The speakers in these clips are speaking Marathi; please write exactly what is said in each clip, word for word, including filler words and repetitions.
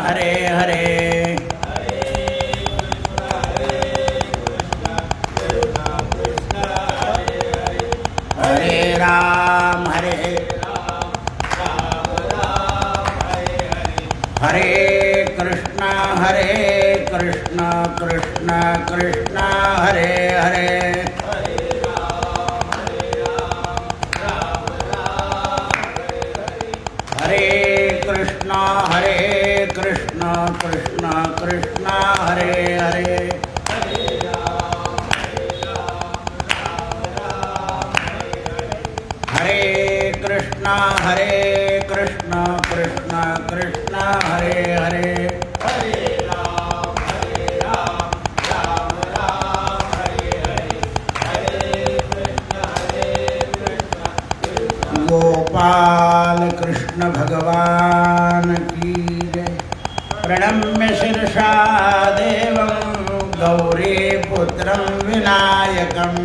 हरे हरे हरे राम हरे हरे कृष्णा हरे कृष्णा कृष्णा कृष्णा हरे हरे हरे कृष्णा हरे कृष्णा कृष्णा कृष्णा हरे हरे हरे कृष्णा हरे कृष्णा कृष्णा कृष्णा हरे हरे गोपाल कृष्ण भगवान की जय। प्रणम्य शीर्षा देवं गौरी पुत्रं विनायकम्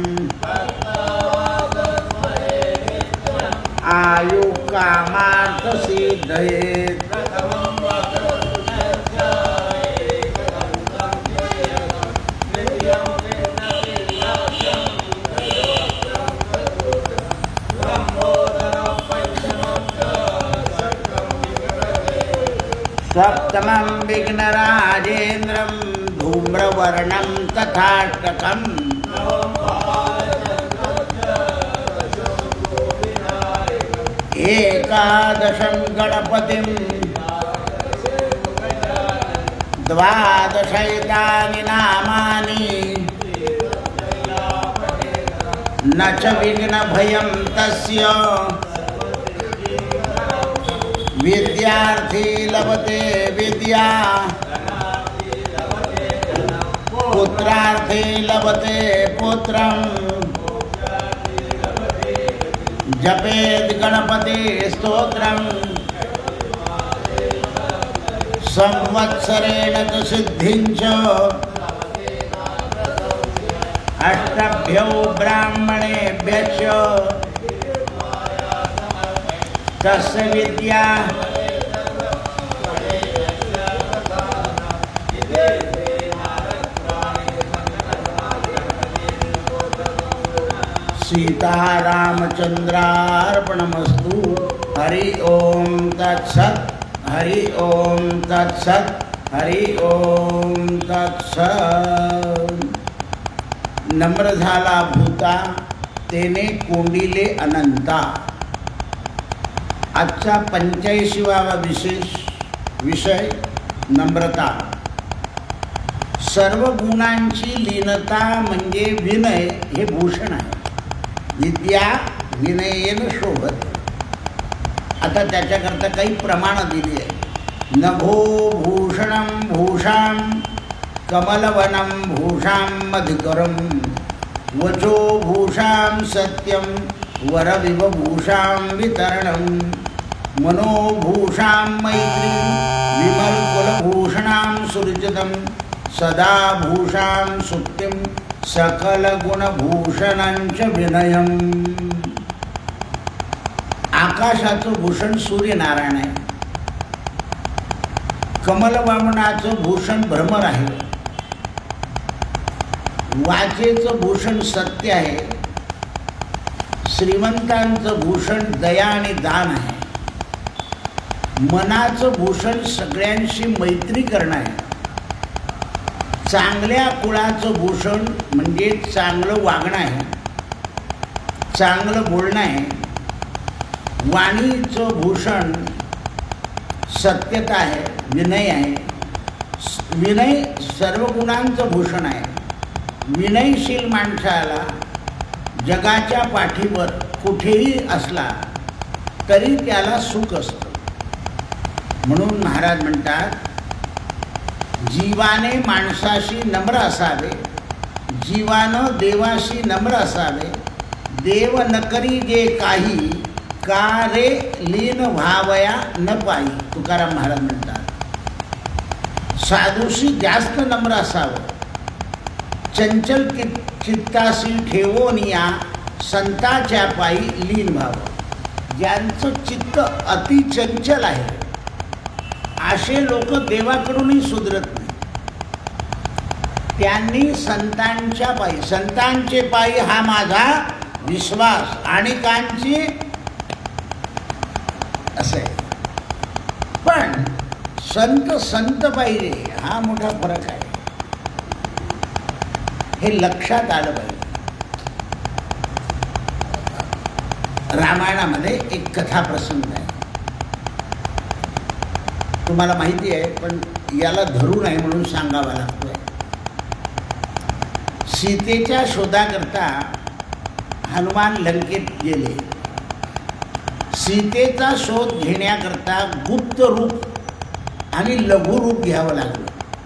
आयु कामार्थ सिद्धये सप्तमं विघ्नराजेन्द्रं धूम्रवर्णं तथाष्टकम् एकादशं गणपतिं द्वादशैतानि नामानि न च विघ्नभयं तस्य विद्यार्थी लभते विद्या पुत्रार्थी लभते पुत्रम् जपेद गणपति स्तोत्रम् संवत्सरेण च सिद्धिं च अष्टभ्यो ब्राह्मणेभ्यश्च तस्य विद्या सीतारामचंद्रार्पणमस्तु। हरि ओम तत्सत् हरि ओम तत्सत् हरि ओम तत्सत्। नम्र झाला भूता तेने कोंडिले अनंता। आजचा पंच्याऐंशीवावा विशेष विषय नम्रता। सर्व गुणांची लीनता म्हणजे विनय हे भूषण आहे। विद्या विनयेन शोभते। आता त्याच्याकरता काही प्रमाणं दिली आहे। नभो भूषणं भूषां कमलवनं भूषां मधुकरं वचो भूषां सत्यं वरविव भूषां वितरणं मनोभूषां मैत्रीं विमलकुलभूषणां सुरजितं सदा भूषां सुप्तिं सकलगुणभूषणांच विनयम्। आकाशाचं भूषण सूर्यनारायण आहे। कमलवामनाचं भूषण भ्रमर आहे। वाचेचं भूषण सत्य आहे। श्रीमंतांचं भूषण दया आणि दान आहे। मनाचं भूषण सगळ्यांशी मैत्री करणं आहे। चांगल्या कुळाचं भूषण म्हणजे चांगलं वागणं आहे, चांगलं बोलणं आहे। वाणीचं भूषण सत्यता आहे, विनय आहे। विनय सर्व गुणांचं भूषण आहे। विनयशील माणसाला जगाच्या पाठीवर कुठेही असला तरी त्याला सुख असतं। म्हणून महाराज म्हणतात, जीवाने माणसाशी नम्र असावे, जीवानं देवाशी नम्र असावे। देव न करी जे काही, का रे लीन व्हावया न पाई, तुकाराम महाराज म्हणतात। साधूशी जास्त नम्र असावं। चंचल चित्ताशी ठेवोनिया, संताच्या पायी लीन व्हावं। ज्यांचं चित्त अतिचंचल आहे असे लोक देवाकडूनही सुधरत नाही. त्यांनी संतांच्या पायी, संतांचे पायी हा माझा विश्वास, आणि कांची असं आहे. पण संत संत पाहिजे हा मोठा फरक आहे, हे लक्षात आलं पाहिजे. रामायणामध्ये एक कथा प्रसंग आहे, तुम्हाला माहिती आहे, पण याला धरू नये म्हणून सांगावा लागतोय. सीतेच्या शोधाकरता हनुमान लंकेत गेले. सीतेचा शोध घेण्याकरता गुप्त रूप आणि लघु रूप घ्यावं लागलं,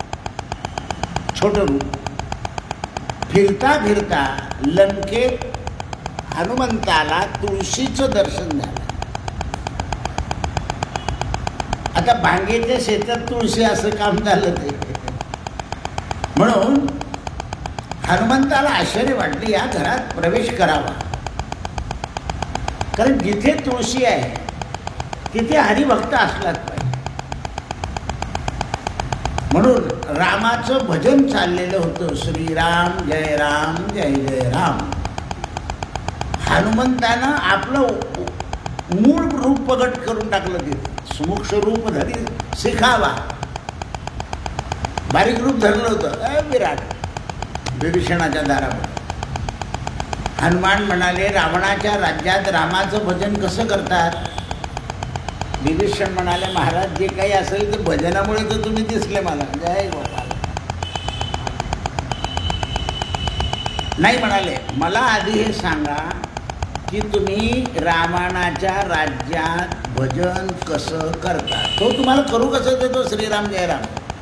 छोटं रूप. फिरता फिरता लंकेत हनुमंताला तुळशीचं दर्शन झालं. आता भांगेच्या शेतात तुळशी असं काम झालं ते. म्हणून हनुमंताला आश्चर्य वाटले, या घरात प्रवेश करावा, कारण जिथे तुळशी आहे तिथे हरिभक्त असलाच पाहिजे. म्हणून रामाचं भजन चाललेलं होतं, श्रीराम जय राम जय जय राम. हनुमंतानं आपलं मूळ रूप प्रगट करून टाकलं, तिथे सुमुक्ष रूप धरी शिखावा. बारीक रूप धरलं होतं विराट विभीषणाच्या दारावर. हनुमान म्हणाले, रावणाच्या राज्यात रामाचं भजन कसं करतात? विभीषण म्हणाले, महाराज जे काही असेल ते भजनामुळे तर तुम्ही दिसले मला. जय गोपाल. नाही म्हणाले, मला आधी हे सांगा की तुम्ही रावणाच्या राज्यात भजन कसं करता, तो तुम्हाला करू कसं देतो श्रीराम जयराम.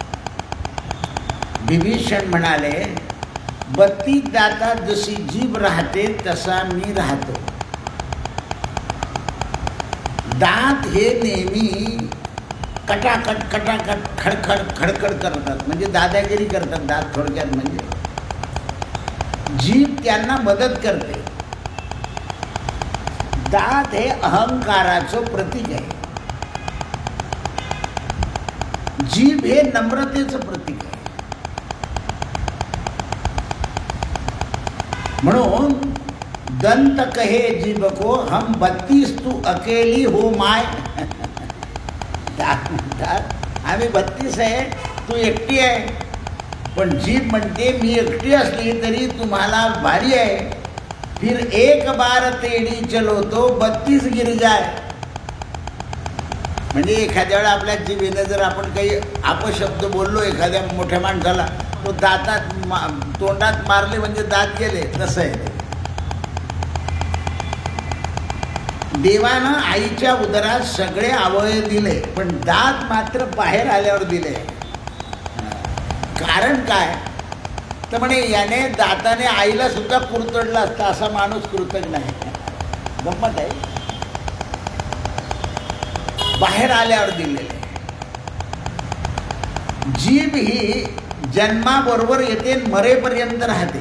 विभीषण म्हणाले, बत्तीस दातात जशी जीभ राहते तसा मी राहतो. दात हे नेहमी कटाकट कटाकट खडखड खडखड करतात, म्हणजे दादागिरी करतात दात. थोडक्यात म्हणजे जीभ त्यांना मदत करते. दात हे अहंकाराचं प्रतीक आहे, जीभ हे नम्रतेचं प्रतीक आहे. म्हणून दंत कहे जीभ को, हम बत्तीस तू अकेली हो माय. दात म्हणतात आम्ही बत्तीस आहे, तू एकटी आहे. पण जीभ म्हणते मी एकटी असली तरी तुम्हाला भारी आहे. फिर एक बार तेडी चलो तो बत्तीस गिर जाय. म्हणजे एखाद्या वेळा आपल्या जीभेने जर आपण काही अपशब्द बोललो एखाद्या मोठ्या माणसाला, तो दातात मा तोंडात मारले म्हणजे दात गेले, तसं आहे. देवानं आईच्या उदरात सगळे अवयव दिले, पण दात मात्र बाहेर आल्यावर दिले. कारण काय तर म्हणे, याने दाताने आईला सुद्धा कुरतडला असता, असा माणूस कृतज्ञ नाही. गंमत आहे, बाहेर आल्यावर दिलेले. जीभ ही जन्माबरोबर येते, मरेपर्यंत राहते.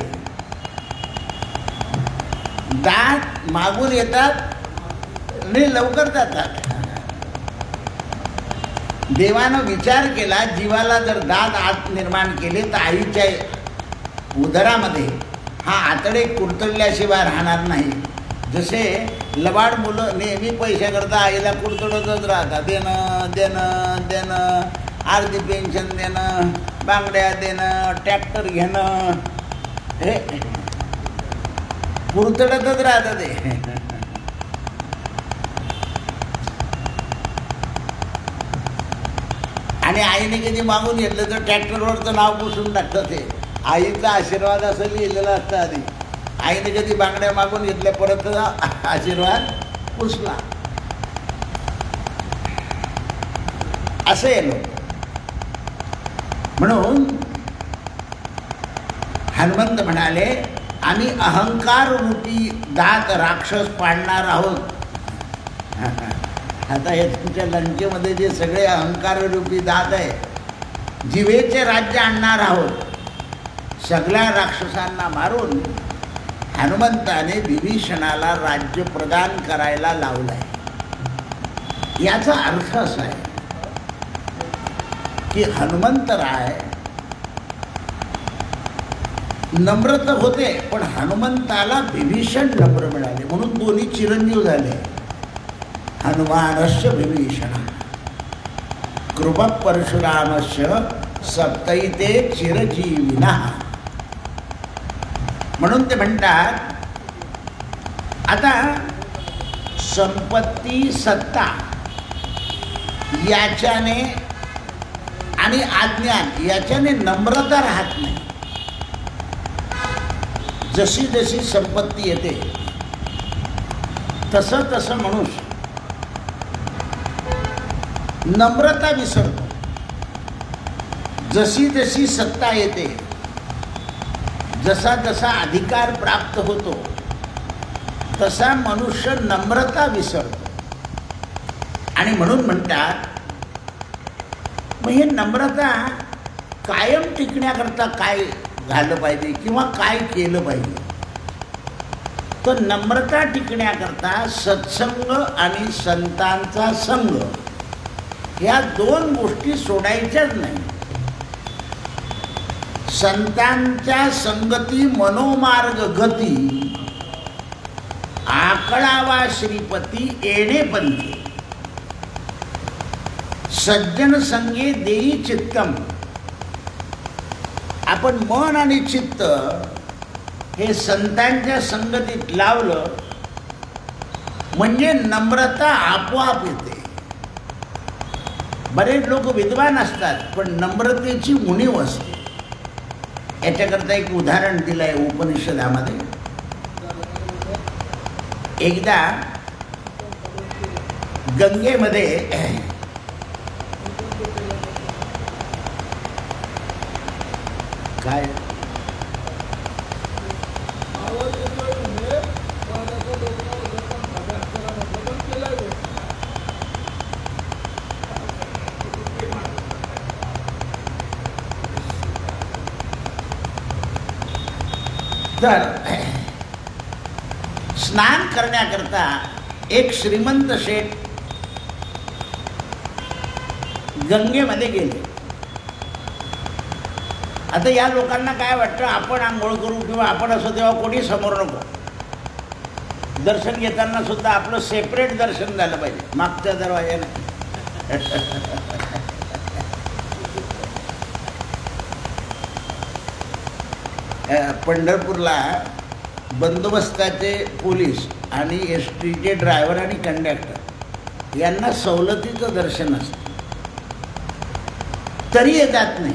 दात मागून येतात आणि लवकर जातात. देवानं विचार केला, जीवाला जर दात आत निर्माण केले तर आईच्या उदरामध्ये हा आतडे कुरतडल्याशिवाय राहणार नाही. जसे लबाड मुलं नेहमी पैशाकरता आईला कुरतडतच राहतात, देणं देणं देणं, अर्धी पेन्शन देणं, बांगड्या देणं, ट्रॅक्टर घेणं, हे कुरतडतच राहतात ते. आणि आईने कधी मागून घेतलं तर ट्रॅक्टरवरचं नाव पुसून टाकतं. ते आईचा आशीर्वाद असं लिहिलेलं असतं आधी. आईने कधी बांगड्या मागून घेतल्या, परत आशीर्वाद पुसला. असं आहे लोक. म्हणून हनुमंत म्हणाले, आम्ही अहंकार रूपी दात राक्षस पाडणार आहोत. आता हे तुमच्या लंकेमध्ये जे सगळे अहंकार रूपी दात आहे, जिवेचे राज्य आणणार आहोत. सगळ्या राक्षसांना मारून हनुमंताने विभीषणाला राज्य प्रदान करायला लावलं आहे. याचा अर्थ असा आहे, की हनुमंतराय नम्र तर होते, पण हनुमंताला विभीषण नम्र मिळाले, म्हणून दोन्ही चिरंजीव झाले. हनुमानस्य विभीषण कृपा परशुरामस्य सप्तैते चिरजीविना. म्हणून ते म्हणतात आता संपत्ती सत्ता याच्याने आणि अज्ञान याच्याने नम्रता राहत नाही. जशी जशी संपत्ती येते तसं तसं मनुष्य नम्रता विसरतो. जशी जशी सत्ता येते, जसा जसा अधिकार प्राप्त होतो, तसा मनुष्य नम्रता विसरतो. आणि म्हणून म्हणतात मग हे नम्रता कायम टिकण्याकरता काय झालं पाहिजे किंवा काय केलं पाहिजे. तर नम्रता टिकण्याकरता सत्संग आणि संतांचा संग या दोन गोष्टी सोडायच्याच नाही. संतांच्या संगती मनोमार्ग गती आकळावा श्रीपती येणे पंथी. सज्जन संगे देई चित्तम. आपण मन आणि चित्त हे संतांच्या संगतीत लावलं म्हणजे नम्रता आपोआप येते. बरेच लोक विद्वान असतात पण नम्रतेची उणीव असते. याच्याकरता एक उदाहरण दिलं आहे उपनिषदामध्ये. एकदा गंगेमध्ये काय तर स्नान करण्याकरता एक श्रीमंत शेठ गंगेमध्ये गेले. आता या लोकांना काय वाटतं, आपण आंघोळ करू किंवा आपण असं तेव्हा कोणी समोर नको. दर्शन घेताना सुद्धा आपलं सेपरेट दर्शन झालं पाहिजे, मागच्या दरवाजाने. पंढरपूरला बंदोबस्ताचे पोलीस आणि एस टीचे ड्रायव्हर आणि कंडक्टर यांना सवलतीचं दर्शन असतं, तरी हे जात नाही.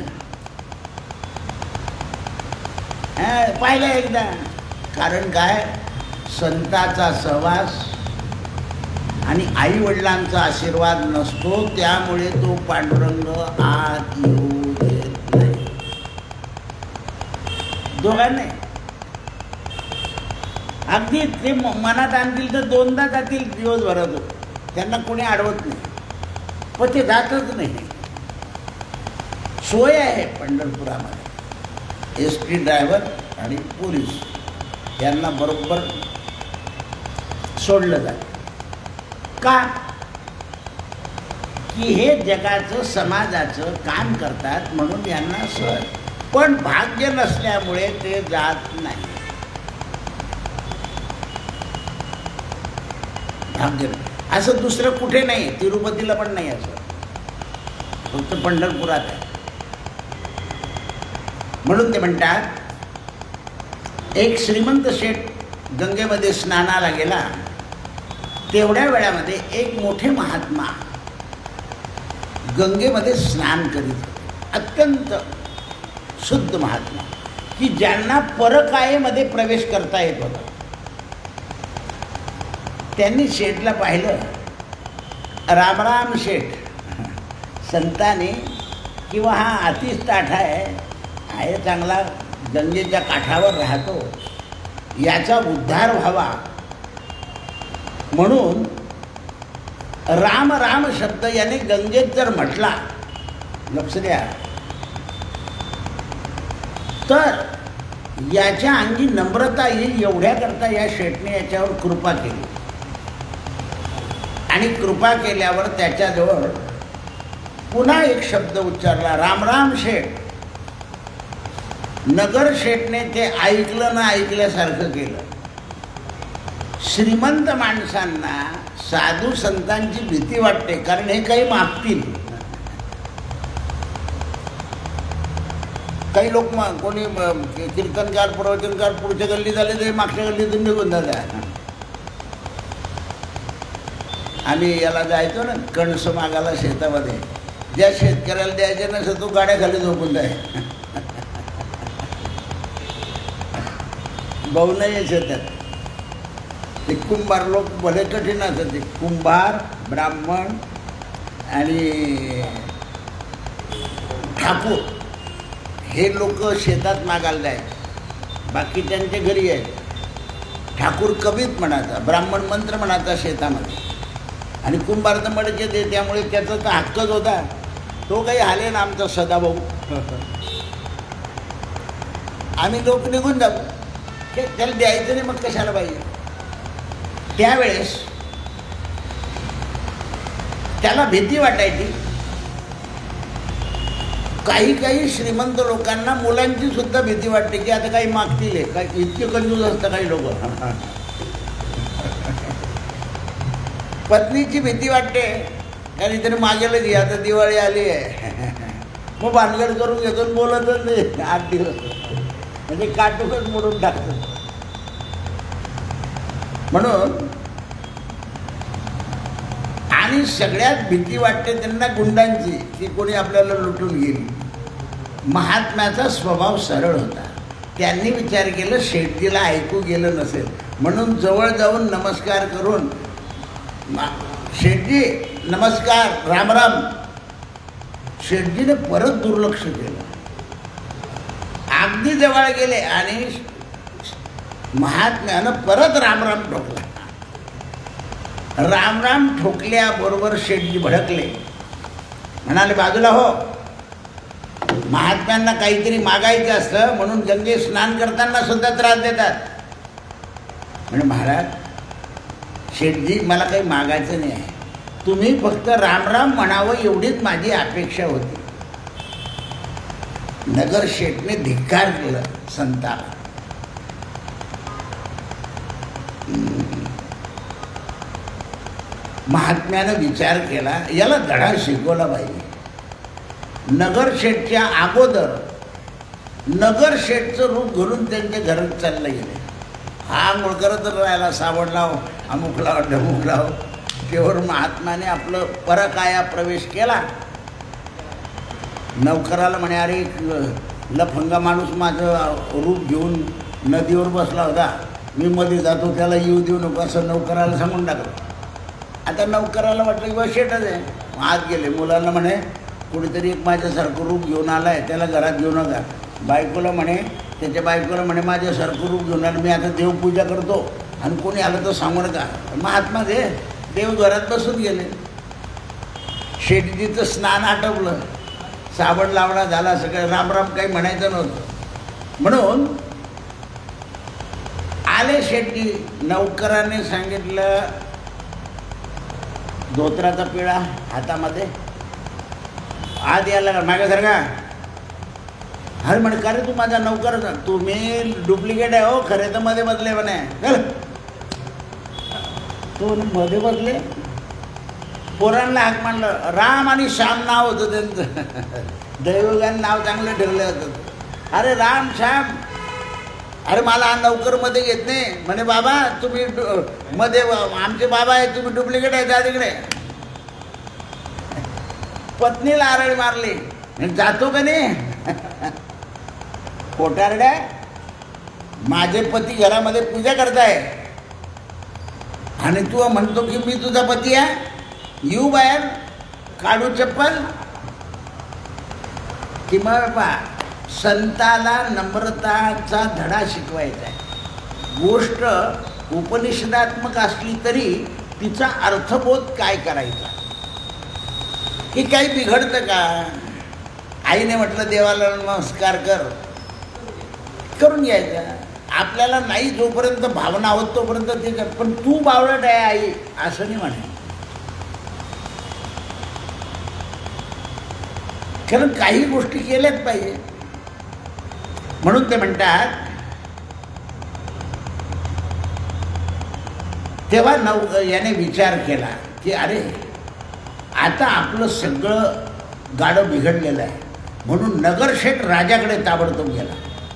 पाहिलं एकदा. कारण काय, संताचा सहवास आणि आई वडिलांचा आशीर्वाद नसतो, त्यामुळे तो पांडुरंग आत येऊ देत नाही. दोघांनी अगदी ते मनात आणतील तर दोनदा जातील दिवसभरात, त्यांना कोणी अडवत नाही, पण ते जातच नाही. सोय आहे पंढरपुरामध्ये. एस टी ड्रायव्हर आणि पोलीस यांना बरोबर सोडलं जातं. का की हे जगाचं समाजाचं काम करतात म्हणून यांना सहज. पण भाग्य नसल्यामुळे ते जात नाही. भाग्य असं दुसरं कुठे नाही, तिरुपतीला पण नाही असं, फक्त पंढरपुरात आहे. म्हणून ते म्हणतात एक श्रीमंत शेठ गंगेमध्ये स्नानाला गेला. तेवढ्या वेळामध्ये एक मोठे महात्मा गंगेमध्ये स्नान करीत होते. अत्यंत शुद्ध महात्मा की ज्यांना परकायेमध्ये प्रवेश करता येत होता. त्यांनी शेठला पाहिलं. रामराम शेठ, संतांनी किंवा हा अतिश ताठा आहे, आहे चांगला, गंगेच्या काठावर राहतो, याचा उद्धार व्हावा म्हणून राम राम शब्द याने गंगेत जर म्हटला, लक्ष द्या, तर याच्या अंगी नम्रता येईल एवढ्याकरता या शेठने याच्यावर कृपा केली. आणि कृपा केल्यावर त्याच्याजवळ पुन्हा एक शब्द उच्चारला, राम राम शेठ. नगर शेठने ते ऐकलं ना ऐकल्यासारखं केलं. श्रीमंत माणसांना साधू संतांची भीती वाटते, कारण हे काही मागतील. काही लोक मग कोणी कीर्तनकार प्रवचनकार पुढच्या गल्ली झाले ते मागच्या गल्लीतून निघून जातात. आम्ही याला जायचो ना कणस मागायला शेतामध्ये, ज्या शेतकऱ्याला द्यायचे नसतं तो गाड्याखाली झोपून जाय. भाऊ नाही शेतात. ते कुंभार लोक भले कठीण असतात. ते कुंभार, ब्राह्मण आणि ठाकूर हे लोक शेतात मागायला जायचे, बाकी त्यांच्या घरी आहेत. ठाकूर कवीत म्हणायचा, ब्राह्मण मंत्र म्हणायचा शेतामध्ये, आणि कुंभार तर मडके दे, त्यामुळे त्याचा तर हक्कच होता. तो काही आले ना आमचा सदाभाऊ, आम्ही लोक निघून जाऊ, त्याला द्यायचं नाही, मग कशाला पाहिजे. त्यावेळेस त्याला भीती वाटायची. काही काही श्रीमंत लोकांना मुलांची सुद्धा भीती वाटते की आता काही मागतील, काही इतके कंजूस असतं काही लोक. पत्नीची भीती वाटते, काहीतरी मागेलच घ्या, आता दिवाळी आली आहे, मग भानगड करून घेतो, बोलतच नाही आठ दिवस, म्हणजे काटूकच मोडून टाकतो. म्हणून आणि सगळ्यात भीती वाटते त्यांना गुंडांची, की कोणी आपल्याला लुटून घेईल. महात्म्याचा स्वभाव सरळ होता. त्यांनी विचार केलं शेठजीला ऐकू गेलं नसेल, म्हणून जवळ जाऊन नमस्कार करून, शेठजी नमस्कार, राम राम. शेठजीने परत दुर्लक्ष केलं. अगदी जवळ गेले आणि महात्म्यानं परत रामराम ठोकला. रामराम ठोकल्याबरोबर शेठजी भडकले, म्हणाले बाजूला हो. महात्म्यांना काहीतरी मागायचं असतं म्हणून गंगे स्नान करताना सुद्धा त्रास देतात. म्हणजे महाराज, शेठजी मला काही मागायचं नाही आहे, तुम्ही फक्त रामराम म्हणावं एवढीच माझी अपेक्षा होती. नगर शेठने धिक्कार केलं संताला. महात्म्यानं विचार केला, याला धडा शिकवला पाहिजे. नगर शेठच्या अगोदर नगर शेठचं रूप घालून त्यांच्या घरात चाललं गेले. हा आंघोळ करत राहायला, साबण लाव, अमुक लाव, ढमुक लाव. तेव्हा महात्म्याने आपलं परकाया प्रवेश केला. नौकराला म्हणे, अरे लफंगा माणूस माझं रूप घेऊन नदीवर बसला होता, मी मध्ये जातो, त्याला येऊ देऊ नको, असं नौकराला सांगून टाकलं. आता नौकराला वाटलं की बा शेठच आहे. आत गेले. मुलांना म्हणे, कुणीतरी एक माझ्यासारखं रूप घेऊन आला आहे, त्याला घरात घेऊ नका. बायकोला म्हणे, त्याच्या बायकोला म्हणे, माझ्यासारखं रूप घेऊन आलं, मी आता देवपूजा करतो आणि कोणी आलं तर सांगू नका. महात्मा दे देव घरात बसून गेले. शेठजीचं स्नान आटवलं, साबण लावणा झाला, सगळं रामराम काही म्हणायचं नव्हतं. म्हणून आले शेठजी. नौकराने सांगितलं, धोत्राचा पिळा हातामध्ये, आत यायला का माझ्यासारखा. अरे म्हणे, का रे तू माझा नौकर, तुम्ही डुप्लिकेट आहे हो, खरे तर मध्ये बदले म्हणे. तो मध्ये बदले. पोरांना हाक मांडलं. राम आणि श्याम नाव होतं त्यांचं, दैवगान नाव चांगलं ठेवलं होतं. अरे राम श्याम, अरे मला हा नौकरमध्ये घेत नाही म्हणे. बाबा तुम्ही मध्ये, आमचे बाबा आहे, तुम्ही डुप्लिकेट आहे, जा तिकडे. पत्नीला आरळी मारली. जातो का नाही? कोटारड्या, माझे पती घरामध्ये पूजा करताय आणि तू म्हणतो की मी तुझा पती आहे, येऊ बाहेर, काढू चप्पल. कि मग पा संताला नम्रताचा धडा शिकवायचा आहे. गोष्ट उपनिषदात्मक असली तरी तिचा अर्थबोध काय करायचा, की काही बिघडतं का. आईने म्हटलं देवाला नमस्कार कर, करून घ्यायचा. आपल्याला नाही जोपर्यंत भावना होत तोपर्यंत ते कर. पण तू बावळट आहे आई असं नाही म्हणे. कारण काही गोष्टी केल्याच पाहिजे. म्हणून ते म्हणतात, तेव्हा नव याने विचार केला की अरे आता आपलं सगळं गाडं बिघडलेलं आहे. म्हणून नगरशेठ राजाकडे ताबडतोब गेला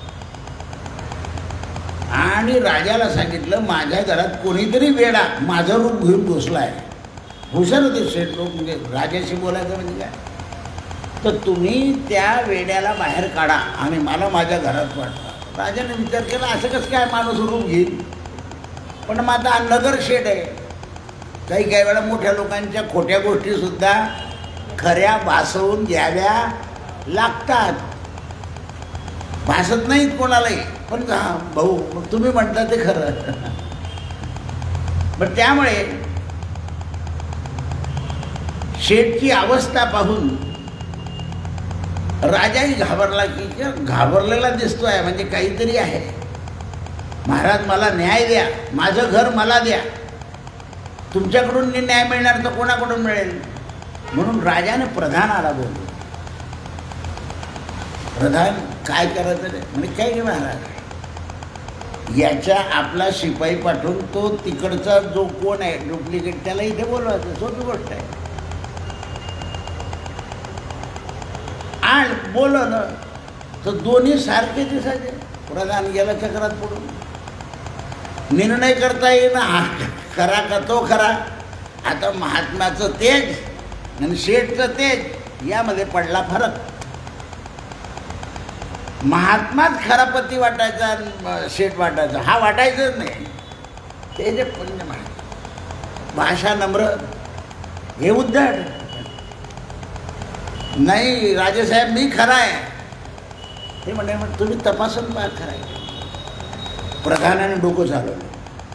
आणि राजाला सांगितलं, माझ्या घरात कोणीतरी वेडा माझं रूप घेऊन घुसला आहे. हुशार होते शेठ लोक, म्हणजे राजाशी बोलायचं म्हणजे काय, तर तुम्ही त्या वेड्याला बाहेर काढा आणि मला माझ्या घरात पाठवा. राजाने विचार केला, असं कसं काय माणूस रूप घेईल, पण मग आता नगरशेठ आहे. काही काही वेळा मोठ्या लोकांच्या खोट्या गोष्टीसुद्धा खऱ्या भासवून घ्याव्या लागतात. भासत नाहीत कोणालाही, पण का भाऊ मग तुम्ही म्हणता ते खरं. पण त्यामुळे शेठची अवस्था पाहून राजाही घाबरला की घाबरलेला दिसतोय, म्हणजे काहीतरी आहे. महाराज मला न्याय द्या, माझं घर मला द्या, तुमच्याकडून न्याय मिळणार तर कोणाकडून मिळेल. म्हणून राजाने प्रधानाला बोललो. प्रधान काय करायचं रे, म्हणजे काय गे महाराज, याच्या आपला शिपाई पाठवून तो तिकडचा जो कोण आहे डुप्लिकेट त्याला इथे बोलवायचं, सोपी गोष्ट आहे. आण बोलवलं तर दोन्ही सारखे दिसायचे. प्रधान गेला चक्रात पडून. निर्णय करता येईना, हा खरा का तो खरा. आता महात्म्याचं तेज आणि शेठचं तेज यामध्ये पडला फरक. महात्माच खरा पती वाटायचा आणि शेठ वाटायचा, हा वाटायचंच नाही. ते जे पुण्य महात्मा, भाषा नम्र, हे उद्धट नाही. राजेसाहेब मी खरा आहे, हे म्हणे तुम्ही तपासून पहा खरा आहे. प्रधानाने डोकं चालवलं.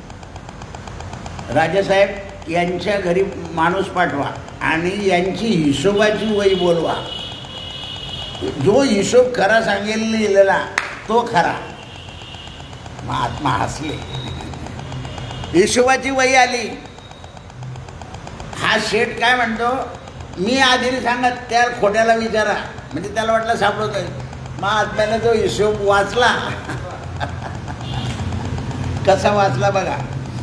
राजेसाहेब यांच्या घरी माणूस पाठवा आणि यांची हिशोबाची वही बोलवा. जो हिशोब खरा सांगेल लिहिलेला तो खरा. महात्मा हसले. हिशोबाची वही आली. हा शेठ काय म्हणतो, मी आधी सांगत त्या खोट्याला विचारा, म्हणजे त्याला वाटलं सापडत आहे. महात्म्याने जो हिशोब वाचला, कसा वाचला बघा.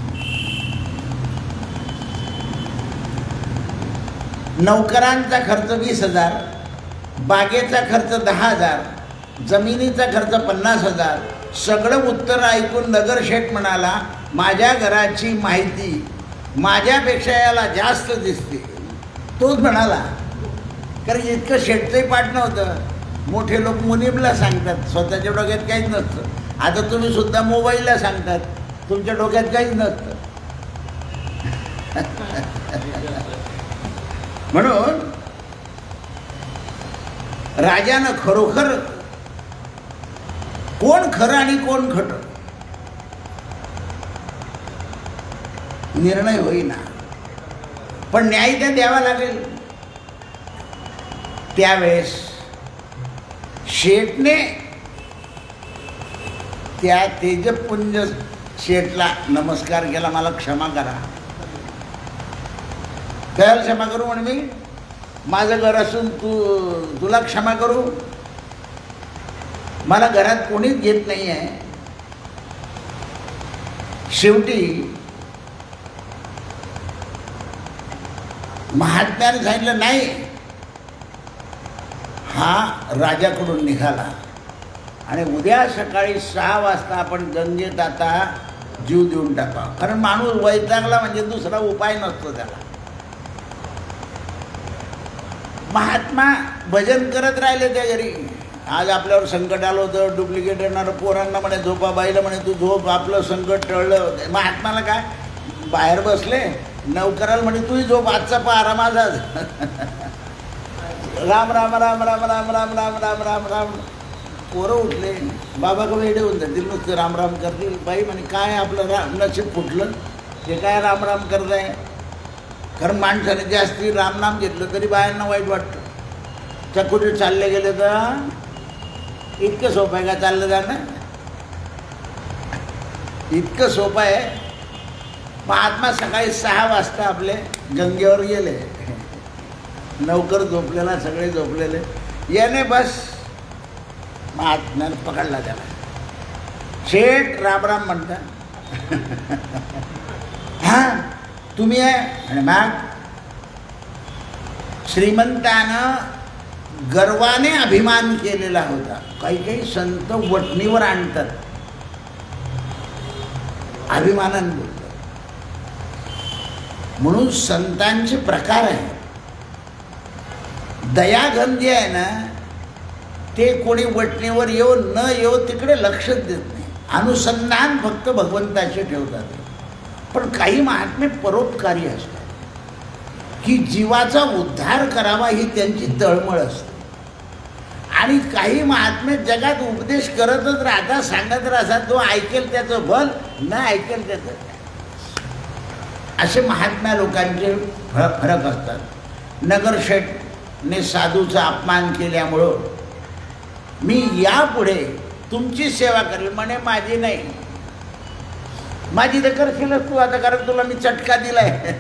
नौकरांचा खर्च वीस हजार, बागेचा खर्च दहा हजार, जमिनीचा खर्च पन्नास हजार. सगळं उत्तर ऐकून नगरशेठ म्हणाला, माझ्या घराची माहिती माझ्यापेक्षा याला जास्त दिसते. तोच म्हणाला, कारण इतकं शेठचंही पाठ नव्हतं. मोठे लोक मुनीबला सांगतात, स्वतःच्या डोक्यात काहीच नसतं. आता तुम्ही सुद्धा मोबाईलला सांगतात, तुमच्या डोक्यात काहीच नसतं. म्हणून राजानं खरोखर कोण खरं आणि कोण खोटं निर्णय होईना, पण न्याय त्या द्यावा लागेल. त्यावेळेस शेठने त्या तेजपुंज शेठला नमस्कार केला, मला क्षमा करा. त्याला क्षमा करू म्हणे, मी माझं घर असून तू तुला क्षमा करू, मला घरात कोणीच घेत नाही आहे. शेवटी महात्म्याने सांगितलं, नाही, हा राजाकडून निघाला आणि उद्या सकाळी सहा वाजता आपण गंगेत आता जीव देऊन टाका. कारण माणूस वैतागला म्हणजे दुसरा उपाय नसतो त्याला. महात्मा भजन करत राहिले त्या घरी. आज आपल्यावर संकट आलं होतं, डुप्लिकेट येणारं, पोरांना म्हणे झोपा, बाईला म्हणे तू झोप, आपलं संकट टळलं. महात्माला काय, बाहेर बसले, नौकराला म्हणे तूही झोप, आजचा पहारा माझा. राम राम राम राम राम राम राम राम राम राम. पोरं उठले, बाबा का वेडे होऊन जातील, नुसते राम राम करतील. बाई म्हणे काय आपलं राम नशीब फुटलं, ते काय राम राम करत आहे. कारण माणसाने जास्ती रामनाम घेतलं तरी बायांना वाईट वाटतं. त्या कुठे चालले गेले तर इतकं सोपं आहे का चाललं जाणं, इतकं सोपं आहे. महात्मा सकाळी सहा वाजता आपले गंगेवर गेले. नौकर झोपलेला, सगळे झोपलेले. याने बस महात्म्यानं पकडला त्याला. शेठ रामराम म्हणता. हां तुम्ही आहे. आणि मग श्रीमंतानं गर्वाने अभिमान केलेला होता. काही काही संत वटणीवर आणतात, अभिमानाने बोलतात. म्हणून संतांचे प्रकार आहे. दयाघन जे आहे ना ते कोणी वटणीवर येऊ न येऊ तिकडे लक्षच देत नाही. अनुसंधान फक्त भगवंताचे ठेवतात. पण काही महात्मे परोपकारी असतात की जीवाचा उद्धार करावा ही त्यांची तळमळ असते. आणि काही महात्मे जगात उपदेश करतच राहतात, सांगत राहतात. तो ऐकेल त्याचं भल, न ऐकेल त्याचं. असे महात्म्या लोकांचे फरक फरक असतात. नगरशेठने साधूचा अपमान केल्यामुळं मी यापुढे तुमची सेवा करेल म्हणे. माझी नाही, माझी तर करशीलच तू आता, कारण तुला मी चटका दिलाय.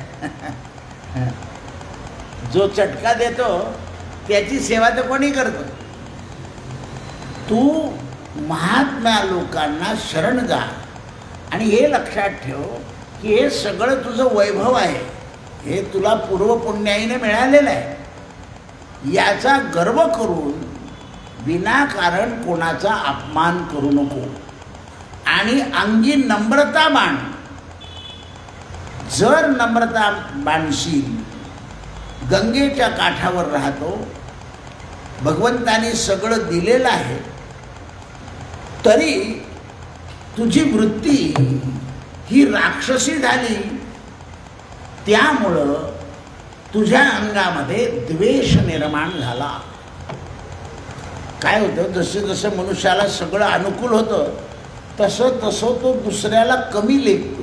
जो चटका देतो त्याची सेवा तर कोणी करतो. तू महात्म्या लोकांना शरण जा आणि हे लक्षात ठेव की हे सगळं तुझं वैभव आहे, हे तुला पूर्वपुण्याईने मिळालेलं आहे. याचा गर्व करून विनाकारण कोणाचा अपमान करू नको. आणि अंगी नम्रता बाण. जर नम्रता बाणशील, गंगेच्या काठावर राहतो, भगवंताने सगळं दिलेलं आहे, तरी तुझी वृत्ती ही राक्षसी झाली. त्यामुळं तुझ्या अंगामध्ये द्वेष निर्माण झाला. काय होतं, जसं जसं मनुष्याला सगळं अनुकूल होतं तसं तसं तो दुसऱ्याला कमी लेखतो.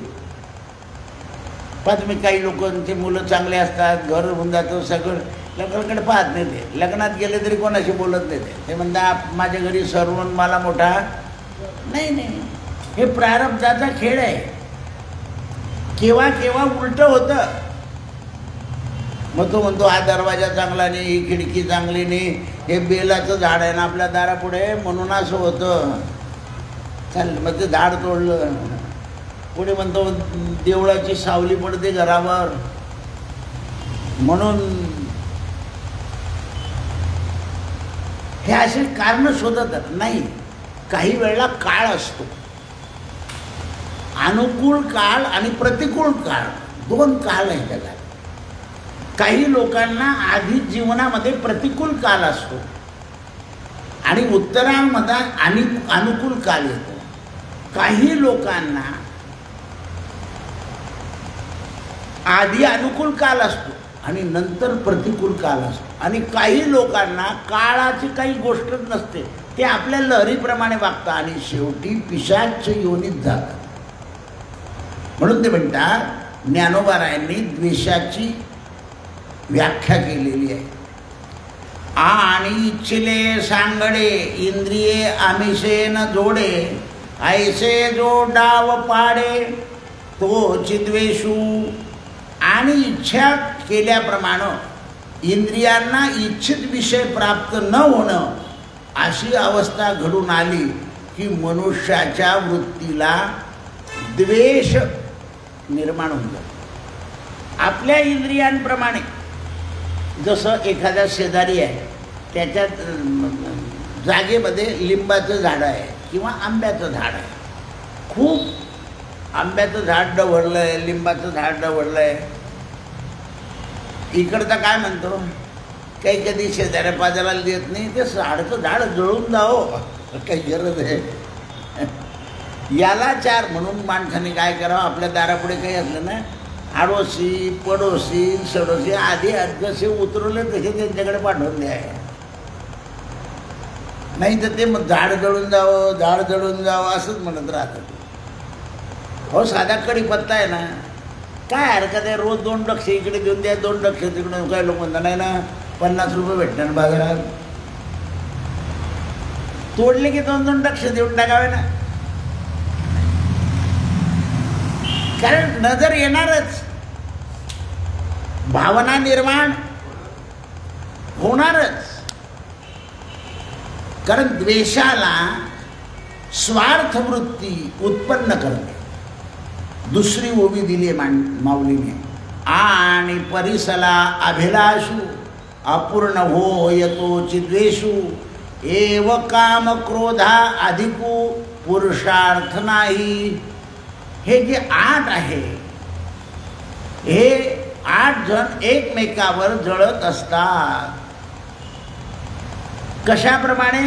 पण तुम्ही काही लोकांची मुलं चांगले असतात, घर होऊन जातं, सगळं लग्नाकडे पाहत नाही. ते लग्नात गेले तरी कोणाशी बोलत नाही. ते ते म्हणतात माझ्या घरी सर्वण मला मोठा नाही. नाही, हे प्रारब्धाचा खेळ आहे. केव्हा केव्हा उलटं होतं. मग तो म्हणतो हा दरवाजा चांगला नाही, ही खिडकी चांगली नाही, हे बेलाचं झाड आहे ना आपल्या दारापुढे म्हणून असं होतं. चाल मग ते झाड तोडलं. पुढे म्हणतो देवळाची सावली पडते घरावर म्हणून. हे असे कारण शोधत नाही. काही वेळेला काळ असतो, अनुकूल काळ आणि प्रतिकूल काळ, दोन काळ आहे जगात. काही लोकांना आधी जीवनामध्ये प्रतिकूल काल असतो आणि उत्तरामध्ये आणि अनुकूल काल येतो. काही लोकांना आधी अनुकूल काल असतो आणि नंतर प्रतिकूल काल असतो. आणि काही लोकांना काळाची काही गोष्टच नसते, ते आपल्या लहरीप्रमाणे वागतात आणि शेवटी पिशाच योनीत जातात. म्हणून ते म्हणतात ज्ञानोबारायांनी द्वेषाची व्याख्या केलेली आहे. आणि इच्छिले सांगडे इंद्रिये आमिषे न जोडे, ऐसे जो डाव पाडे तो चिद्वेषू. आणि इच्छा केल्याप्रमाणे इंद्रियांना इच्छित विषय प्राप्त न होणं अशी अवस्था घडून आली की मनुष्याच्या वृत्तीला द्वेष निर्माण होऊन जातो. आपल्या इंद्रियांप्रमाणे जसं एखादा शेजारी आहे, त्याच्यात जागेमध्ये लिंबाचं झाड आहे किंवा आंब्याचं झाड आहे. खूप आंब्याचं झाड डवळलं आहे, लिंबाचं झाड डवळलं आहे. इकडचा काय म्हणतो, काही कधी शेजाऱ्या पाजाला देत नाही, ते झाडचं झाड जळून जावं, काही गरज आहे. याला चार. म्हणून माणसाने काय करावं, आपल्या दारापुढे काही असलं ना, आडोशी पडोशी सडोशी आधी जसे उतरवले तसे त्यांच्याकडे पाठवून द्या. नाही तर ते मग झाड जळून जावं झाड जळून जावं असंच म्हणत राहतात. हो साधा कढीपत्ता आहे ना, काय हरकत आहे, रोज दोन टक्ष इकडे देऊन द्या, दोन टक्ष तिकडे. काय लोक म्हणतात नाही ना पन्नास रुपये भेटणार बाजारात, तोडले की दोन दोन टक्ष देऊन टाकावे ना. कारण नजर येणारच, भावना निर्माण होणारच. कारण द्वेषाला स्वार्थ वृत्ती उत्पन्न करते. दुसरी ओवी दिली आहे मान माऊलीने, आणि परिसला अभिलाषू अपूर्ण हो येतो चिद्वेषू एव काम क्रोधा अधिकू पुरुषार्थ नाही. हे जे आठ आहे, हे आठ जण एकमेकावर जळत असतात. कशाप्रमाणे?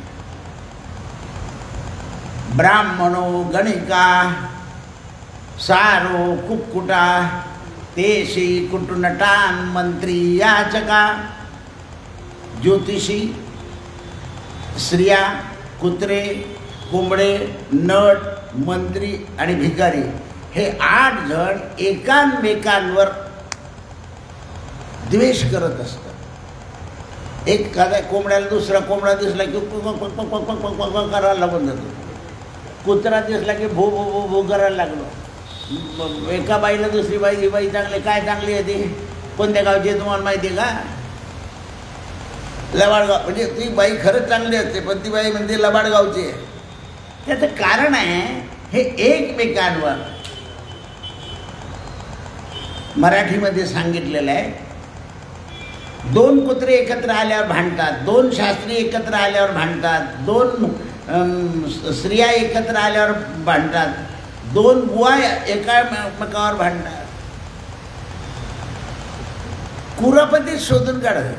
ब्राह्मणो गणिका सारो कुक्कुटा तेशी कुटुनटान मंत्री याचका. ज्योतिषी, स्त्रिया, कुत्रे, कोंबडे, नट, मंत्री आणि भिकारी हे आठ जण एकांमेकांवर द्वेष करत असतात. एक एखाद्या कोंबड्याला दुसरा कोंबडा दिसला की करायला लागून जातो. कुत्रा दिसला की भो भो भो भो करायला लागलो. एका बाईला दुसरी बाई, ही बाई चांगली, काय चांगली आहे ती, कोणत्या गावची आहे तुम्हाला माहिती आहे का? लबाडगाव. म्हणजे ती बाई खरंच चांगली असते, पण ती बाई म्हणजे लबाडगावची आहे. त्याचं कारण आहे हे एकमेकांवर. मराठीमध्ये सांगितलेलं आहे, दोन कुत्रे एकत्र आल्यावर भांडतात, दोन शास्त्री एकत्र आल्यावर भांडतात, दोन स्त्रिया एकत्र आल्यावर भांडतात, दोन बुवा एकामेकावर भांडतात. कुरापती शोधून काढत.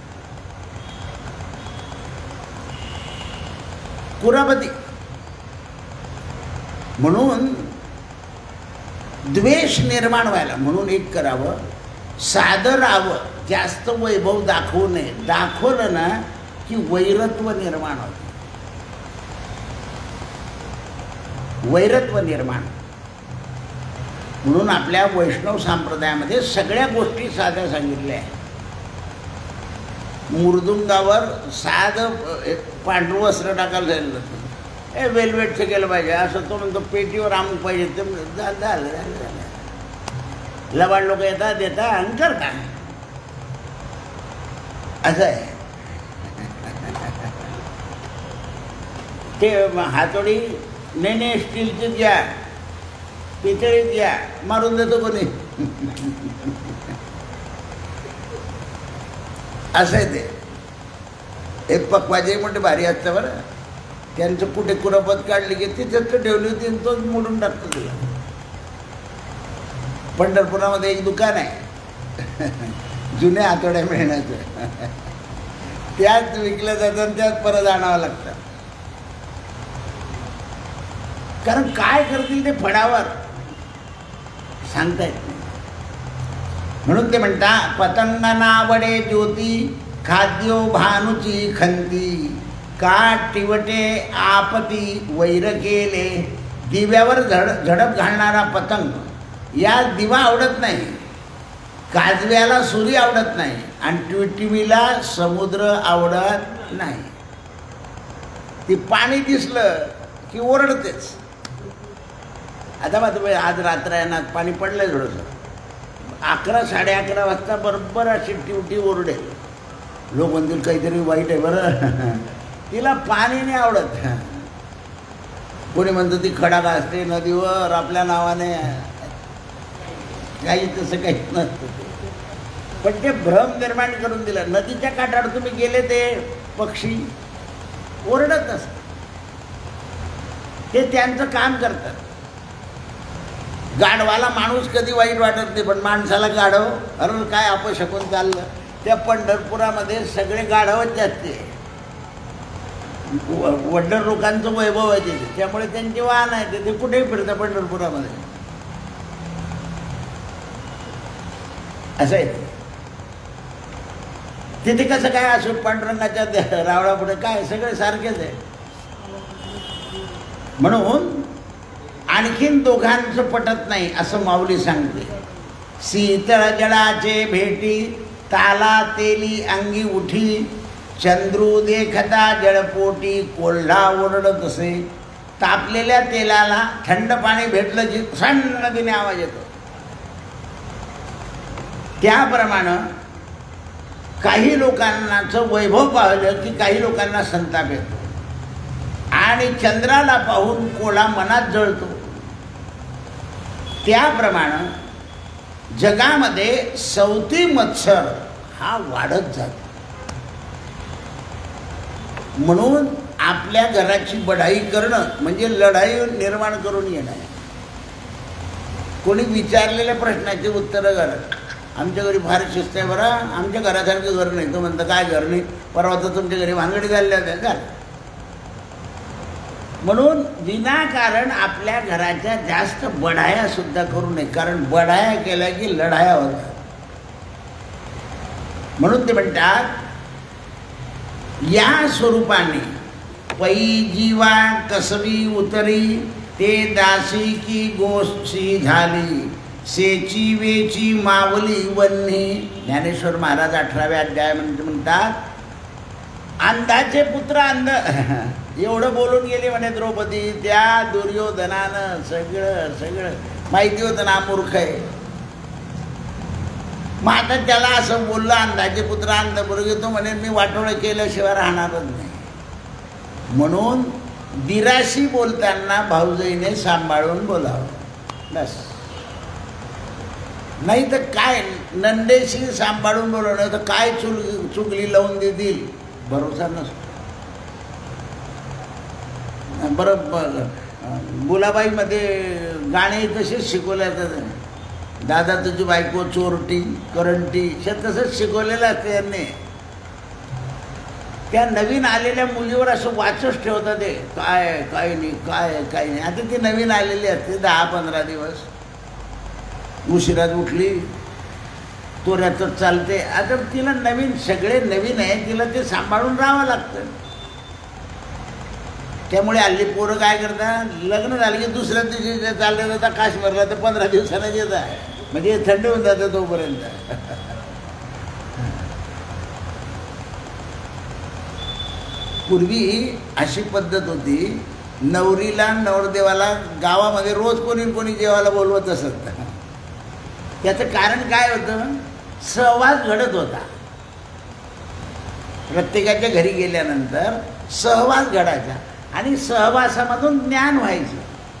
कुरापती म्हणून द्वेष निर्माण व्हायला म्हणून एक करावं, साधं राहावं, जास्त वैभव दाखवू नये. दाखवलं ना की वैरत्व निर्माण होतं. वैरत्व निर्माण म्हणून आपल्या वैष्णव संप्रदायामध्ये सगळ्या गोष्टी साध्या सांगितल्या आहेत. मुर्दुंगावर साधं पांढरं वस्त्र टाकायला जायला जातं, हे वेलवेटचं केलं पाहिजे असं तो म्हणतो, पेटीवर अमुक पाहिजे ते झालं झालं झालं. लबाड लोक येतात, देतात आणि करतात. असं आहे ते. हातोडी नाही नाही स्टीलचीच घ्या, पितळीच घ्या, मारून देतो कोणी. असं आहे ते. एक पकवाजे मोठे भारी असतं बरं, त्यांचं कुठे कुरापत काढली की तिथेच ठेवली होती आणि तोच मोडून टाकतो तुला. पंढरपुरामध्ये एक दुकान आहे जुन्या हातोड्या मिळण्याचं, त्याच विकल्या जातात आणि त्याच परत आणावं लागतं. कारण काय करतील ते फडावर सांगता येत नाही. म्हणून ते म्हणता, पतंगाना वडे ज्योती खाद्यो भानुची खंती काट टिवटे आपती वैर केले. दिव्यावर झड झडप घालणारा पतंग, या दिवा आवडत नाही, काजव्याला सूर्य आवडत नाही, आणि टिवटिवीला समुद्र आवडत नाही. ती पाणी दिसलं की ओरडतेच. आता बा तुम्ही आज रात्र आहे ना, पाणी पडलंय थोडंसं, अकरा साडे अकरा वाजता बरोबर अशी टिवटी ओरडेल. लोक म्हणतील काहीतरी वाईट आहे बरं, तिला पाणी नाही आवडत. कोणी म्हणतं ती खडागा असते नदीवर आपल्या नावाने, काही तसं काहीच नसतं. पण ते भ्रम निर्माण करून दिलं. नदीच्या काठावर तुम्ही गेले ते पक्षी ओरडत असतात, ते त्यांचं काम करतात. गाढवाला माणूस कधी वाईट वाटत नाही, पण माणसाला गाढव, अरे काय अपशकून चाललं. त्या पंढरपुरामध्ये सगळे गाढवच जास्त आहे. वड्डर लोकांचं वैभव आहे तिथे, त्यामुळे त्यांचे वाहन आहे, ते कुठेही फिरतात पंढरपुरामध्ये. असं आहे तिथे. कसं काय असो, पांडुरंगाच्या रावळापुढे काय सगळे सारखेच आहे. म्हणून आणखीन दोघांचं पटत नाही असं माऊली सांगते. शीतळ जळाचे भेटी ताला तेली अंगी उठी चंद्रू देखता जळपोटी कोल्हा ओरडत असे. तापलेल्या तेलाला थंड पाणी भेटलं की थंड नदीने आवाज येतो. त्याप्रमाणे काही लोकांनाचं वैभव पाहिलं की काही लोकांना संताप येतो आणि चंद्राला पाहून कोळा मनात जळतो. त्याप्रमाणे जगामध्ये सवती मत्सर हा वाढत जातो. म्हणून आपल्या घराची बढाई करणं म्हणजे लढाई निर्माण करून येणं. कोणी विचारलेल्या प्रश्नाचे उत्तरं करा. आमच्या घरी फार शिस्त आहे बरं, आमच्या घरासारखं घर नाही. तो म्हणतं काय घर नाही, परवा तर तुमच्या घरी भानगडी झालेल्या होत्या का. म्हणून विनाकारण आपल्या घराच्या जास्त बढाया सुद्धा करू नये, कारण बढाया केल्या की लढाया होतात. म्हणून ते म्हणतात या स्वरूपाने पै जीवा कसबी उतरी ते दासी की गोष्टी झाली सेची वेची मावली वन्ही. ज्ञानेश्वर महाराज अठराव्या अध्याय म्हणजे म्हणतात अंधाचे पुत्र अंध एवढं बोलून गेले म्हणे द्रौपदी. त्या दुर्योधनानं सगळं सगळं माहिती होतं ना मूर्ख आहे. मग आता त्याला असं बोललं अंधाचे पुत्र अंध बरोबर तो म्हणे मी वाटोळं केल्याशिवाय राहणारच नाही. म्हणून दिराशी बोलताना भाऊजाईने सांभाळून बोलावं बस. नाही तर काय नंदेशी सांभाळून बोलवणं तर काय चुल चुगली लावून देतील भरोसा नसतो. बरं गुलाबाईमध्ये गाणे तसेच शिकवले जातात. दादा तुझी बायको चोरटी करंटी हे तसंच शिकवलेलं असतं यांनी. त्या नवीन आलेल्या मुलीवर असं वाचच ठेवतात ते काय काय नाही काय काय नाही. आता ती नवीन आलेली असते दहा पंधरा दिवस उशिरात उठली तोऱ्यातच चालते. आता तिला नवीन सगळे नवीन आहे तिला ते सांभाळून राहावं लागतं. त्यामुळे हल्ली पोरं काय करतात लग्न झालं की दुसऱ्या दिवशी चालले जातात काश्मीरला तर पंधरा दिवसानं येत आहे म्हणजे थंड होऊन जातं तोपर्यंत. पूर्वी अशी पद्धत होती नवरीला नवरदेवाला गावामध्ये रोज कोणी कोणी जेवायला बोलवत असत. त्याचं कारण काय होतं सहवास घडत होता. प्रत्येकाच्या घरी गेल्यानंतर सहवास घडायचा आणि सहवासामधून ज्ञान व्हायचं.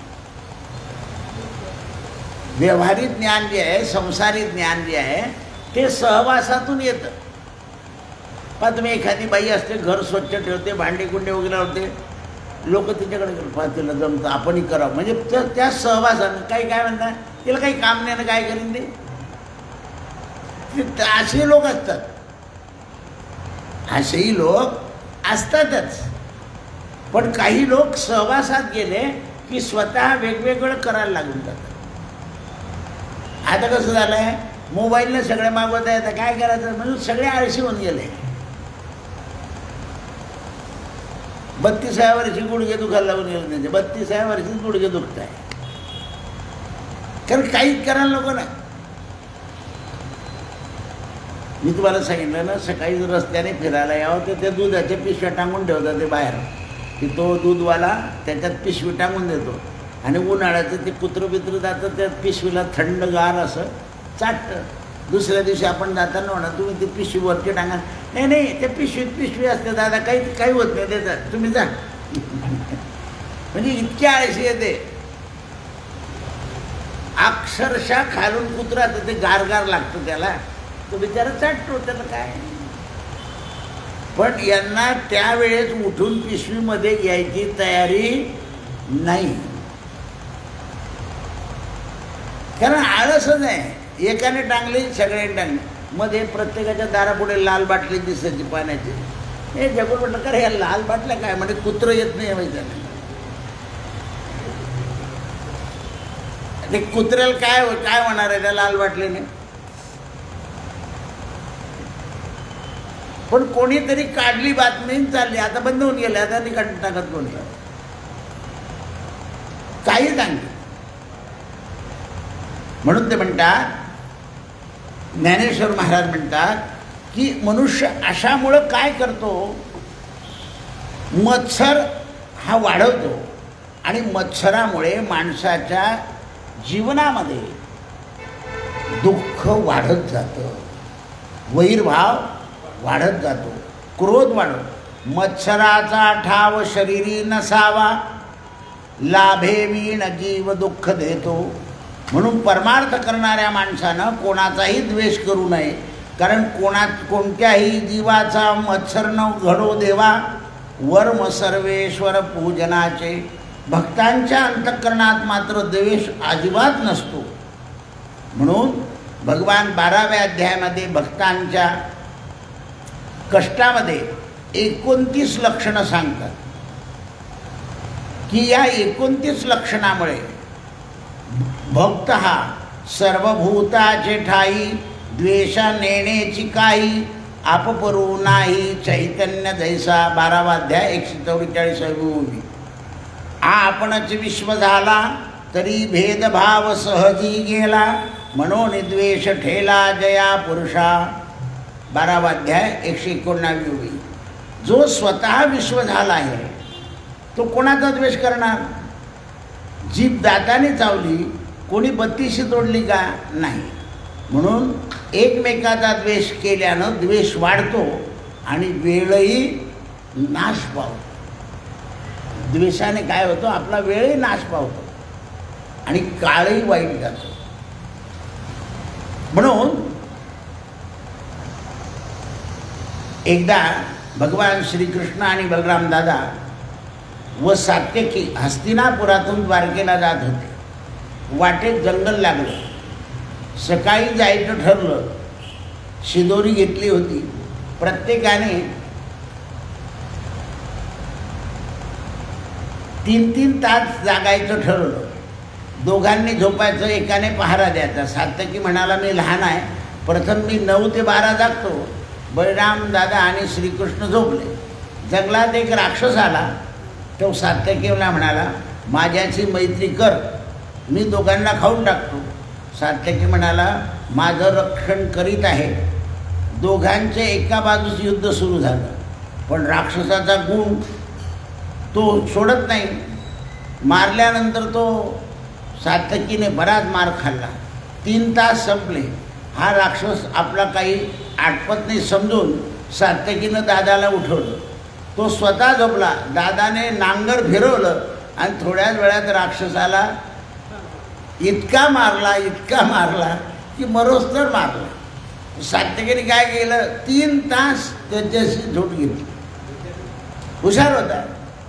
व्यवहारिक ज्ञान जे आहे संसारी ज्ञान जे आहे ते सहवासातून येतं. पण तुम्ही एखादी बाई असते घर स्वच्छ ठेवते भांडे कुंडे वगैरे होते लोक तिच्याकडे पहा तिला जमतं आपणही करावं म्हणजे त्या त्या सहवासानं काही काय म्हणतात तिला काही काम नाही ना काय करीन ते. असे लोक असतात असेही लोक असतातच. पण काही लोक सहवासात गेले की स्वतः वेगवेगळं करायला लागून जातात. आता कसं झालं आहे मोबाईलने सगळे मागवत आहे तर काय करायचं म्हणून सगळे आळशी होऊन गेले. बत्तीसाव्या वर्षी गुडघे दुखायला लागून गेले त्यांचे बत्तीसाव्या वर्षी गुडघे दुखत आहे कारण काहीच करायला नको ना. मी तुम्हाला सांगितलं ना सकाळी रस्त्याने फिरायला यावं तर त्या दुधाच्या पिशव्या टांगून ठेवतात ते बाहेर की तो दूधवाला त्याच्यात पिशवी टांगून देतो आणि उन्हाळ्याचं ते कुत्रं बित्रं जातं त्या पिशवीला थंडगार असं चाटतं. दुसऱ्या दिवशी आपण जाताना म्हणा तुम्ही ते पिशवी वरती टांगा नाही नाही त्या पिशवीत पिशवी असते दादा काही काही होत नाही त्याचा तुम्ही जा. म्हणजे इतकी आळशी येते अक्षरशः खालून कुत्राचं ते गारगार लागतं त्याला तो बिचारा चाटतो त्याला काय. पण यांना त्यावेळेस उठून पिशवीमध्ये घ्यायची तयारी नाही कारण आळसच आहे. एकाने टांगली सगळ्यांनी टांगली मध्ये प्रत्येकाच्या दारापुढे लाल बाटली दिसायची पाण्याची. हे जगून म्हटलं का रे या लाल बाटल्या काय म्हणजे कुत्रं येत नाही माहिती ते कुत्र्याला काय काय होणार आहे त्या लाल बाटलीने. पण कोणीतरी काढली बातमी चालली आता बंद होऊन गेले आता ती काढून टाकत कोणतं काही सांगते. म्हणून ते म्हणतात ज्ञानेश्वर महाराज म्हणतात की मनुष्य अशामुळं काय करतो मत्सर हा वाढवतो आणि मत्सरामुळे माणसाच्या जीवनामध्ये दुःख वाढत जातं. वैरभाव वाढत जातो, क्रोध वाढतो. मत्सराचा ठाव शरीरी नसावा, लाभे वीण जीव दुःख देतो. म्हणून परमार्थ करणाऱ्या माणसानं कोणाचाही द्वेष करू नये, कारण कोणा कोणत्याही जीवाचा मत्सर न घडो देवा, वर्म सर्वेश्वर पूजनाचे. भक्तांच्या अंतःकरणात मात्र द्वेष अजिबात नसतो. म्हणून भगवान बाराव्या अध्यायामध्ये भक्तांच्या कष्टामध्ये एकोणतीस लक्षणं सांगतात की या एकोणतीस लक्षणामुळे भक्त हा सर्वभूताचे ठाई, द्वेषा नेण्याची काही, आपपरू नाही चैतन्य जैसा. बारावा अध्याय एकशे चौवेचाळीसावी ओवी. आपणच विश्व झाला तरी भेदभाव सहजी गेला, म्हणून द्वेष ठेला जया पुरुषा. बारावा अध्याय एकशे एकोणनव्वद ओवी. जो स्वतः विश्व झाला आहे तो कोणाचा द्वेष करणार? जीभ दाताने चावली, कोणी बत्तीशी तोडली का? नाही. म्हणून एकमेकाचा द्वेष केल्यानं द्वेष वाढतो आणि वेळही नाश पावतो. द्वेषाने काय होतं? आपला वेळही नाश पावतो आणि काळही वाईट जातो. म्हणून एकदा भगवान श्रीकृष्ण आणि बलराम दादा व सात्यकी हस्तिनापुरातून द्वारकेला जात होते. वाटेत जंगल लागलं. सकाळी जायचं ठरलं. शिदोरी घेतली होती. प्रत्येकाने तीन तीन तास जागायचं ठरवलं. दोघांनी झोपायचं, एकाने पहारा द्यायचा. सात्यकी म्हणाला मी लहान आहे, प्रथम मी नऊ ते बारा जागतो. बलराम दादा आणि श्रीकृष्ण झोपले. जंगलात एक राक्षस आला. तो सात्यकीला म्हणाला माझ्याशी मैत्री कर, मी दोघांना खाऊन टाकतो. सात्यकी म्हणाला माझं रक्षण करीत आहे. दोघांचे एका बाजूस युद्ध सुरू झालं, पण राक्षसाचा गुण तो सोडत नाही. मारल्यानंतर तो सात्यकीने बराच मार खाल्ला. तीन तास संपले. हा राक्षस आपला काही आटपत नाही समजून सात्यकीनं दादाला उठवलं. तो स्वतः झोपला. दादाने नांगर फिरवलं आणि थोड्याच वेळात राक्षसाला इतका मारला इतका मारला की मरोस तर मारला. सात्यकीने काय केलं? तीन तास त्याच्याशी झोप घेतली. हुशार होता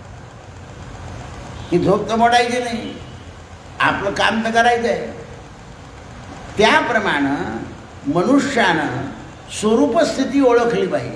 की झोप तर मोडायची नाही, आपलं काम तर करायचं आहे. त्याप्रमाणे मनुष्यानं स्वरूपस्थिती ओळखली पाहिजे.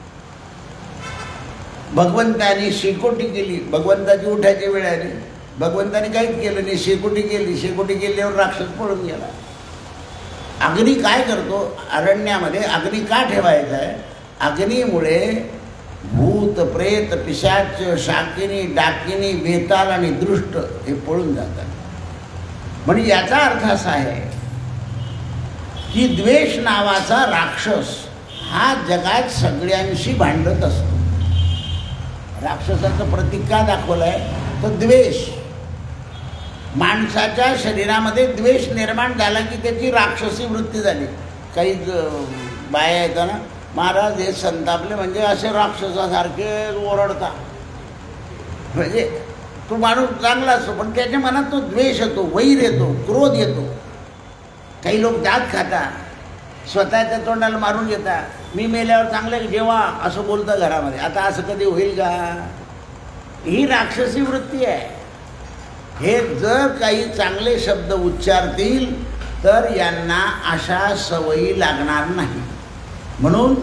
भगवंताने शेकोटी केली. भगवंताची उठायची वेळ आली, भगवंताने काहीच केलं नाही. शेकोटी केली. शेकोटी केल्यावर राक्षस पळून गेला. अग्नी काय करतो? अरण्यामध्ये अग्नी का ठेवायचा आहे? अग्नीमुळे भूत प्रेत पिशाच शाकिनी डाकिनी बेताल आणि दृष्ट हे पळून जातात. म्हणजे याचा अर्थ असा आहे की द्वेष नावाचा राक्षस हा जगात सगळ्यांशी भांडत असतो. राक्षसाचं प्रतीक का दाखवलं आहे? तर द्वेष. माणसाच्या शरीरामध्ये द्वेष निर्माण झाला की त्याची राक्षसी वृत्ती झाली. काही बाया येतात ना, महाराज हे संतापले म्हणजे असे राक्षसासारखे ओरडता. म्हणजे तो माणूस चांगला असतो पण त्याच्या मनात तो द्वेष येतो, वैर येतो, क्रोध येतो. काही लोक दात खातात, स्वतःच्या तोंडाला मारून घेतात. मी मेल्यावर चांगले जेव्हा असं बोलतं घरामध्ये. आता असं कधी होईल का? ही राक्षसी वृत्ती आहे. हे जर काही चांगले शब्द उच्चारतील तर यांना अशा सवयी लागणार नाही. म्हणून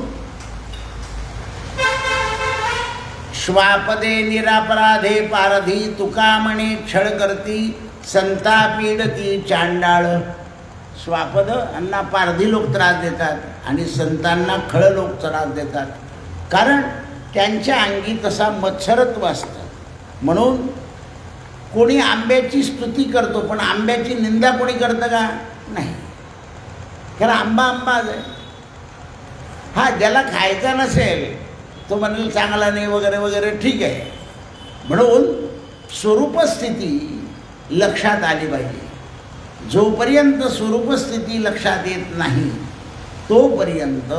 श्वापदे निरापराधे पारधी तुका म्हणे छळ करती संता पीडती चांडाळ. श्वापद यांना पारधी लोक त्रास देतात आणि संतांना खळ लोक त्रास देतात, कारण त्यांच्या अंगी तसा मत्सरत्व असतं. म्हणून कोणी आंब्याची स्तुती करतो पण आंब्याची निंदा कोणी करतं का? नाही. कारण आंबा आंबाच आहे. हा ज्याला खायचा नसेल तो म्हणेल चांगला नाही वगैरे वगैरे, ठीक आहे. म्हणून स्वरूपस्थिती लक्षात आली पाहिजे. जोपर्यंत स्वरूपस्थिती लक्षात येत नाही तोपर्यंत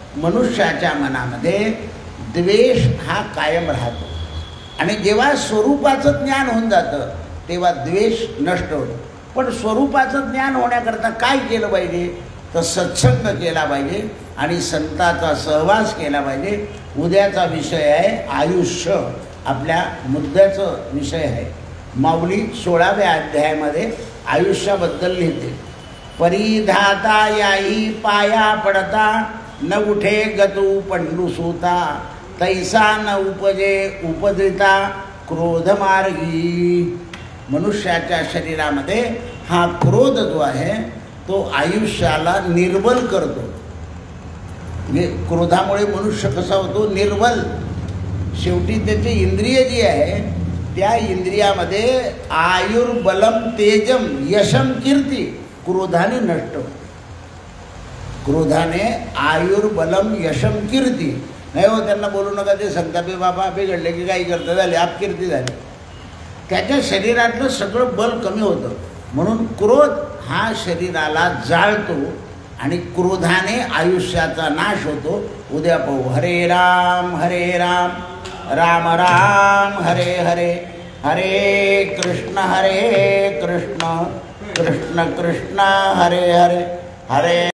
मनुष्याच्या मनामध्ये द्वेष हा कायम राहतो आणि जेव्हा स्वरूपाचं ज्ञान होऊन जातं तेव्हा द्वेष नष्ट होतो. पण स्वरूपाचं ज्ञान होण्याकरता काय केलं पाहिजे तर सत्संग केला पाहिजे आणि संतांचा सहवास केला पाहिजे. उद्याचा विषय आहे आयुष्य, आपल्या मुद्द्याचा विषय आहे. माऊली सोळाव्या अध्यायामध्ये आयुष्याबद्दल लिहिते. परिधाता याई पाया पडता न उठे गतू पंडू सूता तैसा न उपजे उपद्रिता क्रोधमार्गी. मनुष्याच्या शरीरामध्ये हा क्रोध जो आहे तो आयुष्याला निर्बल करतो. म्हणजे क्रोधामुळे मनुष्य कसा होतो निर्बल. शेवटी त्याची इंद्रिय जी आहे त्या इंद्रियामध्ये आयुर्बलम तेजम यशम कीर्ती क्रोधाने नष्ट. क्रोधाने आयुर्बलम यशम कीर्ती. नाही हो त्यांना बोलू नका ते संतापे बाबा बिघडले की काही करता झाले अपकीर्ती झाली. त्याच्या शरीरातलं सगळं बल कमी होतं. म्हणून क्रोध हा शरीराला जाळतो आणि क्रोधाने आयुष्याचा नाश होतो. उद्या पाहू. हरे राम हरे राम राम राम हरे हरे हरे कृष्ण हरे कृष्ण कृष्ण कृष्ण हरे हरे हरे